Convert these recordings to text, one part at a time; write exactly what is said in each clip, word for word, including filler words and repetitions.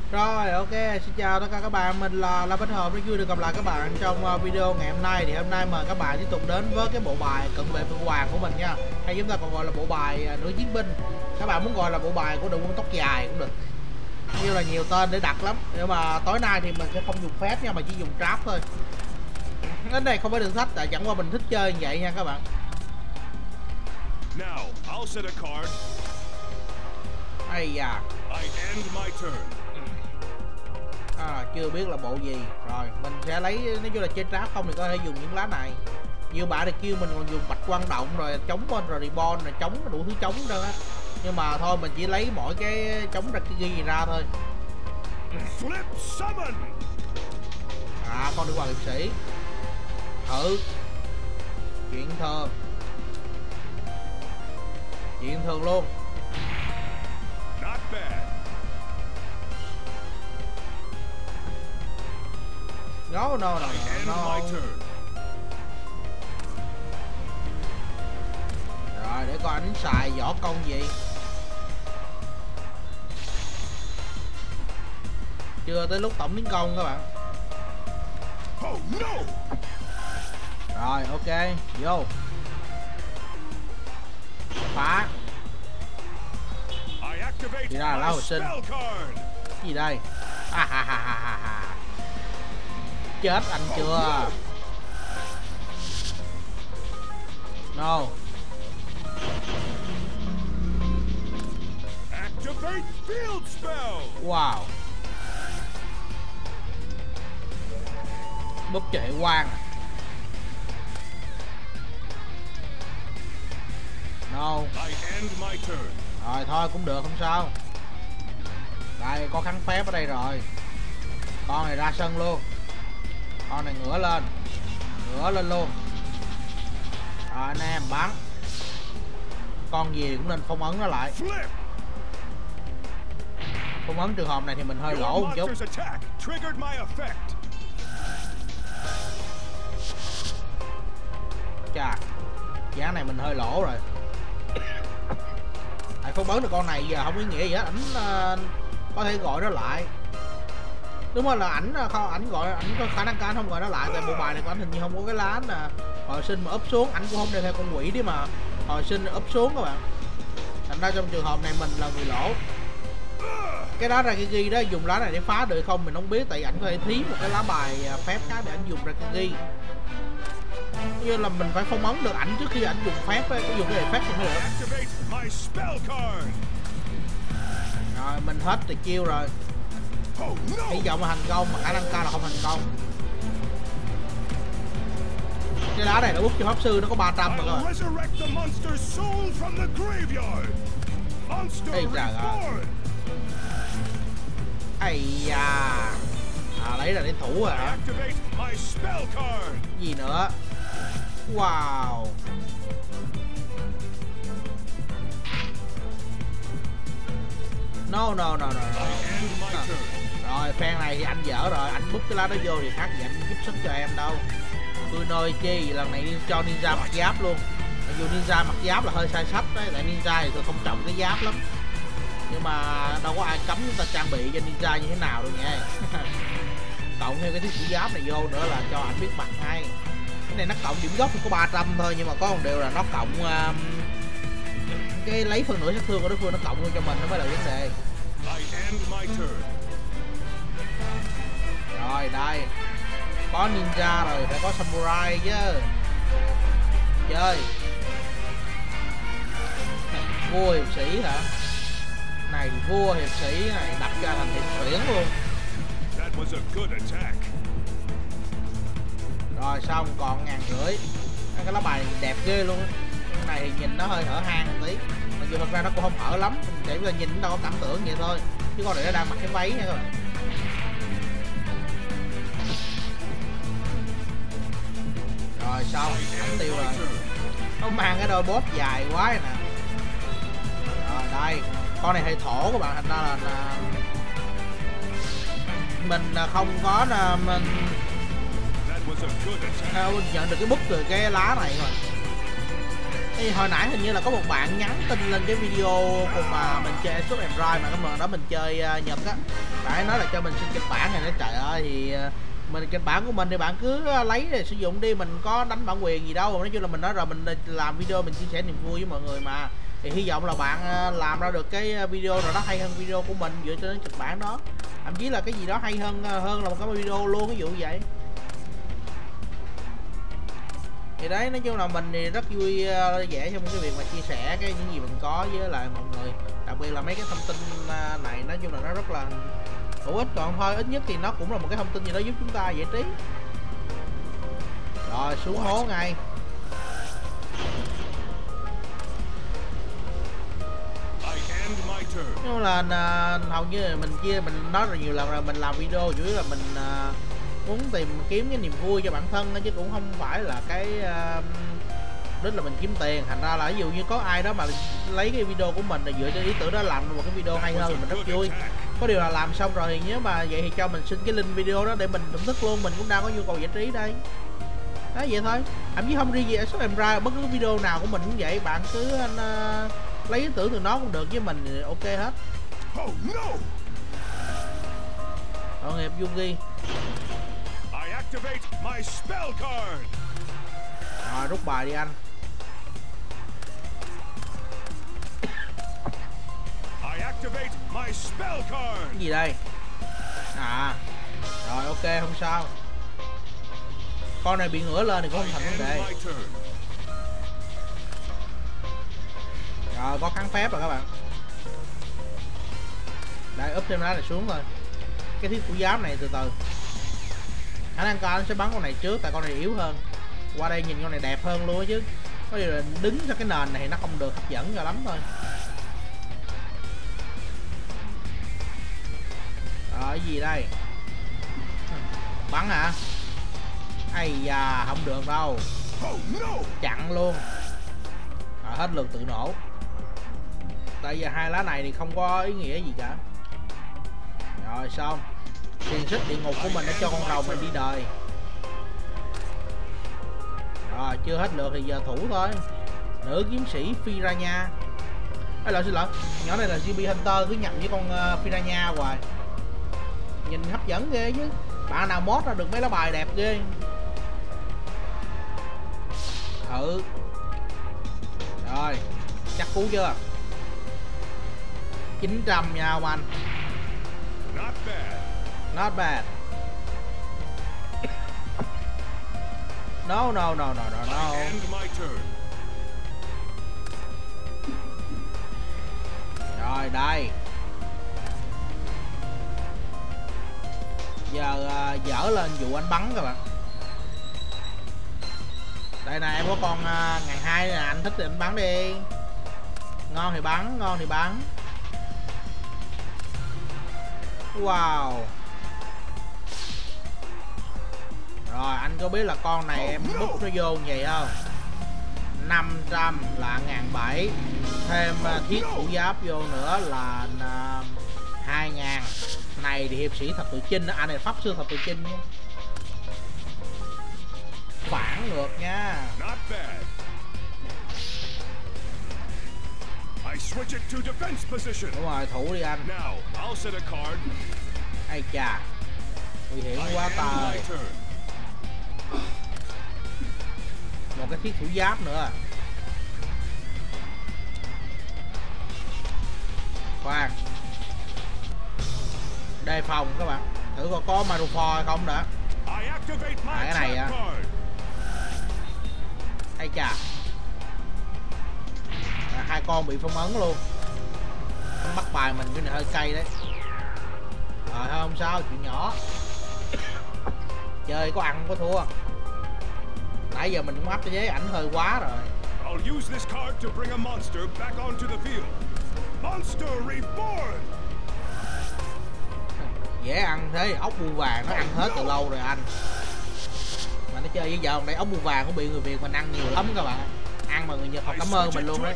Rồi ok, xin chào tất cả các bạn, mình là La Bách Hợp, rất vui được gặp lại các bạn trong video ngày hôm nay. Thì hôm nay mời các bạn tiếp tục đến với cái bộ bài cận vệ Phượng Hoàng của mình nha, hay chúng ta còn gọi là bộ bài nữ chiến binh. Các bạn muốn gọi là bộ bài của đội quân tóc dài cũng được, như là nhiều tên để đặt lắm. Nhưng mà tối nay thì mình sẽ không dùng phép nha, mà chỉ dùng trap thôi. Cái này không phải thử thách, tại chẳng qua mình thích chơi như vậy nha các bạn. Now, I'll set a card. Ây da. I end my turn. À, chưa biết là bộ gì. Rồi mình sẽ lấy, nói chung là chơi trap không thì có thể dùng những lá này. Nhiều bạn thì kêu mình còn dùng bạch quan động rồi chống bên rồi reborn rồi chống đủ thứ chống đó á. Nhưng mà thôi mình chỉ lấy mỗi cái chống ra ghi gì ra thôi. Flip summon. À, con đi qua hiệp sĩ. Thử. Chuyện thường. Chuyện thường luôn. Not bad. No, no, no, no, no. Rồi để coi anh xài võ công gì. Chưa tới lúc tổng tiến công các bạn. Oh, no. Rồi ok, vô. Phá. Thì ra là lá hồi sinh. Cái gì đây? Ha ha ha ha ha ha. Chết anh chưa? No. Activate field spell. Wow. Búp chạy quang. No. I end my turn. Rồi thôi cũng được, không sao. Đây có kháng phép ở đây rồi. Con này ra sân luôn. Con này ngửa lên. Ngửa lên luôn. Rồi anh em bắn. Con gì cũng nên phong ấn nó lại. Phong ấn trường hợp này thì mình hơi lỗ một chút. Chà, giá này mình hơi lỗ rồi. Tại phong ấn được con này giờ không có ý nghĩa gì hết. Ảnh uh, có thể gọi nó lại. Đúng rồi, là ảnh không, ảnh gọi, ảnh có khả năng cao không gọi nó lại. Tại bộ bài này của ảnh hình như không có cái lá là hồi sinh mà úp xuống. Ảnh cũng không đem theo con quỷ đi mà hồi sinh úp xuống các bạn. Thành ra trong trường hợp này mình là người lỗ. Cái đó ra cái ghi đó, dùng lá này để phá được không mình không biết. Tại ảnh có thể thí một cái lá bài phép khác để ảnh dùng ra cái ghi. Như là mình phải phong ấn được ảnh trước khi ảnh dùng phép ấy, dùng cái phép thì mới được. Rồi mình hết từ chiêu rồi. Hy vọng là thành công, mà khả năng cao là không thành công. Cái lá này nó bút cho pháp sư nó có ba trăm mà cơ. Ây trời ơi. Ây da. À lấy ra để thủ rồi hả? Gì nữa? Wow. No no no no, no. Rồi phen này thì anh dở rồi, anh bút cái lá đó vô thì khác gì anh giúp sức cho em đâu. Tôi nơi chi lần này cho ninja mặc giáp luôn. Mặc dù ninja mặc giáp là hơi sai sách đấy, tại ninja thì tôi không trọng cái giáp lắm. Nhưng mà đâu có ai cấm chúng ta trang bị cho ninja như thế nào đâu nha. Cộng thêm cái thiết sĩ giáp này vô nữa là cho anh biết mặt hay. Cái này nó cộng điểm gốc thì có ba trăm thôi, nhưng mà có một điều là nó cộng um, cái lấy phần nửa sát thương của đối phương nó cộng luôn cho mình, nó mới là vấn đề. Rồi đây có ninja rồi phải có samurai chứ. Chơi vua hiệp sĩ hả? Này vua hiệp sĩ này đặt ra thành hiệp xuyển luôn. Rồi xong còn ngàn rưỡi. Cái lá bài đẹp ghê luôn á. Cái này thì nhìn nó hơi hở hang một tí, mặc dù thật ra nó cũng không hở lắm, để là nhìn nó có cảm tưởng vậy thôi, chứ con này nó đang mặc cái váy nha các bạn. Rồi xong đánh tiêu rồi. Nó mang cái đôi bóp dài quá này nè. Rồi đây con này hơi thổ các bạn, thành ra là, là mình không có là mình à, mình nhận được cái bút từ cái lá này rồi. Thì hồi nãy hình như là có một bạn nhắn tin lên cái video cùng mà mình chơi Sword and Ride mà cái mà đó mình chơi uh, Nhật á, bạn ấy nói là cho mình xin kịch bản này nữa, trời ơi thì mình kịch bản của mình thì bạn cứ lấy để sử dụng đi, mình có đánh bản quyền gì đâu. Nói chung là mình nói rồi, mình làm video mình chia sẻ niềm vui với mọi người mà, thì hy vọng là bạn làm ra được cái video nào đó hay hơn video của mình dựa trên kịch bản đó, thậm chí là cái gì đó hay hơn hơn là một cái video luôn, ví dụ vậy. Thì đấy, nói chung là mình thì rất vui vẻ trong cái việc mà chia sẻ cái những gì mình có với lại mọi người, đặc biệt là mấy cái thông tin này nói chung là nó rất là hữu ích, còn thôi ít nhất thì nó cũng là một cái thông tin gì đó giúp chúng ta giải trí. Rồi xuống hố ngay. Nhưng là uh, hầu như là mình chia mình nói rồi nhiều lần rồi, mình làm video chủ yếu là mình uh, muốn tìm kiếm cái niềm vui cho bản thân chứ cũng không phải là cái uh, rất là mình kiếm tiền. Thành ra là ví dụ như có ai đó mà lấy cái video của mình là dựa trên ý tưởng đó làm một cái video hay hơn thì mình rất vui. Có điều là làm xong rồi thì nếu mà vậy thì cho mình xin cái link video đó để mình thưởng thức luôn, mình cũng đang có nhu cầu giải trí đây. Đó vậy thôi, thậm chí không riêng gì ở số em ra, bất cứ video nào của mình cũng vậy, bạn cứ uh, lấy ý tưởng từ nó cũng được, với mình thì ok hết. Tội nghiệp Yugi. Rồi rút bài đi anh. Cái gì đây? À rồi ok, không sao. Con này bị ngửa lên thì cũng không thành vấn đề. Rồi có kháng phép rồi các bạn. Đây úp thêm lá này xuống thôi. Cái thiết thủ giáp này từ từ khả năng cao nó sẽ bắn con này trước, tại con này yếu hơn. Qua đây nhìn con này đẹp hơn luôn chứ, có điều là đứng cho cái nền này thì nó không được hấp dẫn cho lắm thôi. Rồi cái gì đây? Bắn hả? Ây da, không được đâu. Chặn luôn. Rồi hết lượt tự nổ. Tại giờ hai lá này thì không có ý nghĩa gì cả. Rồi xong. Xiềng xích địa ngục của mình đã cho con rồng mình đi đời. Rồi chưa hết lượt thì giờ thủ thôi. Nữ kiếm sĩ Piranha. Ê lỗi xin lỗi, nhỏ này là giê bê Hunter, cứ nhầm với con uh, Piranha hoài. Nhìn hấp dẫn ghê chứ. Bạn nào mod ra được mấy lá bài đẹp ghê. Ừ. Rồi chắc cú chưa? chín trăm nha ông anh. Not bad. Not bad. No no no no no no. Rồi đây. Giờ uh, dở lên vụ anh bắn các bạn. Đây nè, em có con uh, ngàn hai nè, anh thích thì anh bắn đi. Ngon thì bắn, ngon thì bắn. Wow. Rồi anh có biết là con này em bút nó vô như vậy không? năm trăm là một nghìn bảy trăm, thêm uh, thiết thủ giáp vô nữa là uh, hai nghìn. Này thì hiệp sĩ thập tự chinh, anh này pháp sư thập tự chinh nha. Phản ngược nha. Đúng rồi, thủ đi anh. Ai chà, nguy hiểm quá trời. Một cái thiết thủ giáp nữa. Khoan, đề phòng các bạn, thử coi có Marufor hay không đã. À, cái này à. Ai chà, à, hai con bị phong ấn luôn. Nó bắt bài mình cái này hơi cay đấy. Rồi thôi không sao, chuyện nhỏ. Chơi có ăn có thua. Nãy giờ mình cũng áp cho giấy ảnh hơi quá rồi. I'll use this card to bring a monster back onto the field. Monster reborn. Dễ ăn thế, ốc bươu vàng nó ăn hết từ lâu rồi anh. Mà nó chơi với vợ đây, ốc bươu vàng cũng bị người Việt mình ăn nhiều lắm các bạn. Ăn mà người Nhật họ cảm ơn mình luôn đấy.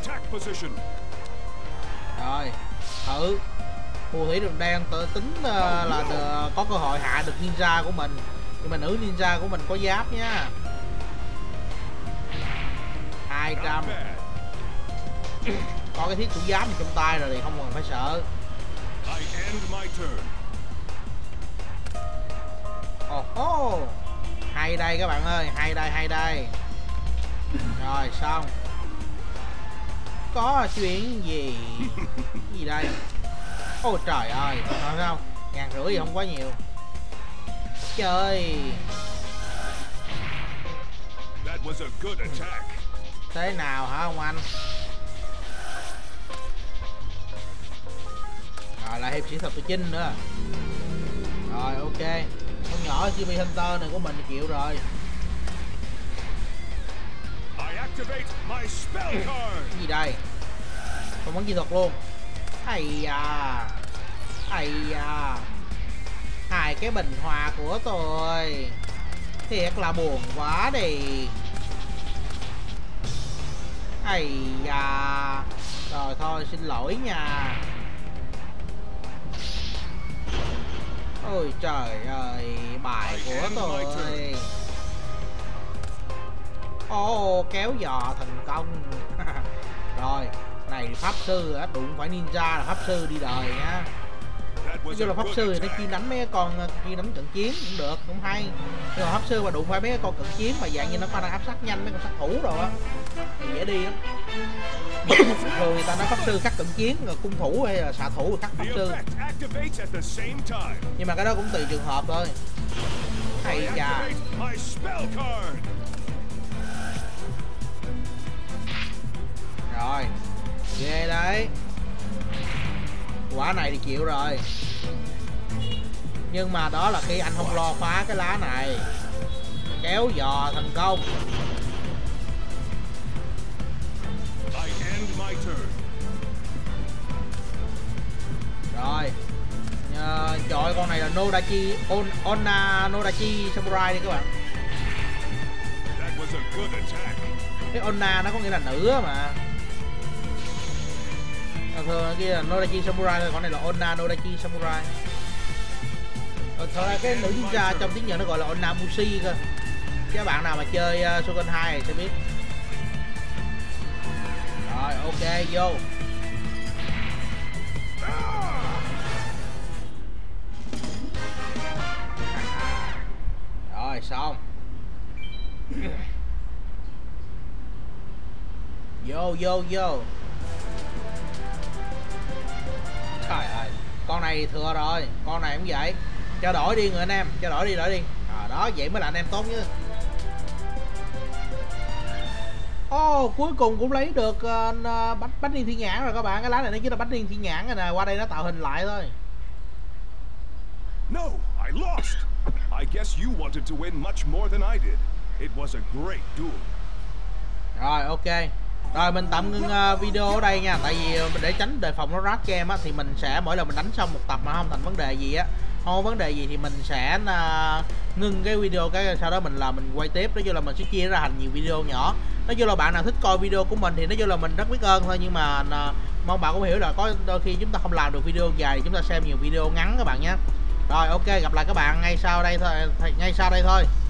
Rồi, thử. Phù thủy đường đen tự tính uh, là uh, có cơ hội hạ được ninja của mình. Nhưng mà nữ ninja của mình có giáp nha. hai trăm. Có cái thiết thủ giáp trong tay rồi thì không cần phải sợ. Ô oh, hay đây các bạn ơi, hay đây hay đây. Rồi xong. Có chuyện gì gì đây? Ôi trời ơi, phải không? Ngàn rưỡi thì không quá nhiều. Chơi. That was a good attack. Thế nào hả ông anh? Rồi lại hiệp sĩ thuật tự chinh nữa. Rồi ok. Con nhỏ giê bê Hunter này của mình chịu rồi. I activate my spell card. Cái gì đây? Không bắn chi thuật luôn. Ây da. Ây da. Hai cái bình hoa của tôi. Thiệt là buồn quá đi. Ây da. Rồi thôi xin lỗi nha. Ôi trời ơi, bài của tôi. Ồ, oh, kéo giò thành công. Rồi, này pháp sư á, đụng phải ninja là pháp sư đi đời nha. Nói chung là pháp sư thì nó chuyên đánh mấy cái con chuyên đánh cận chiến cũng được, cũng hay. Nhưng mà pháp sư mà đụng phải mấy cái con cận chiến mà dạng như nó có năng áp sát nhanh mấy con sát thủ rồi á thì dễ đi lắm. Thường người ta nói pháp sư khắc cận chiến, rồi cung thủ hay là xạ thủ khắc pháp sư. Nhưng mà cái đó cũng tùy trường hợp thôi. Hay chà. Rồi, ghê đấy. Quả này thì chịu rồi. Nhưng mà đó là khi anh không lo phá cái lá này. Kéo giò thành công. Rồi. Ờ, trời, con này là Nodachi On, Onna Nodachi Samurai đi các bạn. Cái Onna nó có nghĩa là nữ mà. Thường kia là Nodachi Samurai thôi, con này là Onna Nodachi Samurai. Còn thật ra cái nữ ninja trong tiếng Nhật nó gọi là Onna Mushi cơ. Các bạn nào mà chơi uh, Shogun hai thì sẽ biết. Rồi ok vô. Rồi xong. Vô vô vô. Trời ơi, con này thừa rồi, con này cũng vậy. Cho đổi đi người anh em, cho đổi đi đổi đi. À, đó vậy mới là anh em tốt chứ. Ô oh, cuối cùng cũng lấy được uh, bánh bánh niên thiên nhãn rồi các bạn. Cái lá này nó chính là bánh niên thiên nhãn rồi nè, qua đây nó tạo hình lại thôi. No, I lost. I guess you wanted to win much more than I did. It was a great duel. Rồi ok. Rồi mình tạm ngưng uh, video ở đây nha. Tại vì để tránh đề phòng nó rác cho em á, thì mình sẽ mỗi lần mình đánh xong một tập mà không thành vấn đề gì á, không có vấn đề gì thì mình sẽ uh, ngưng cái video, cái sau đó mình là mình quay tiếp. Nói chung là mình sẽ chia ra thành nhiều video nhỏ. Nói chung là bạn nào thích coi video của mình thì nói chung là mình rất biết ơn thôi. Nhưng mà uh, mong bạn cũng hiểu là có đôi khi chúng ta không làm được video dài thì chúng ta xem nhiều video ngắn các bạn nhé. Rồi ok, gặp lại các bạn ngay sau đây thôi, ngay sau đây thôi.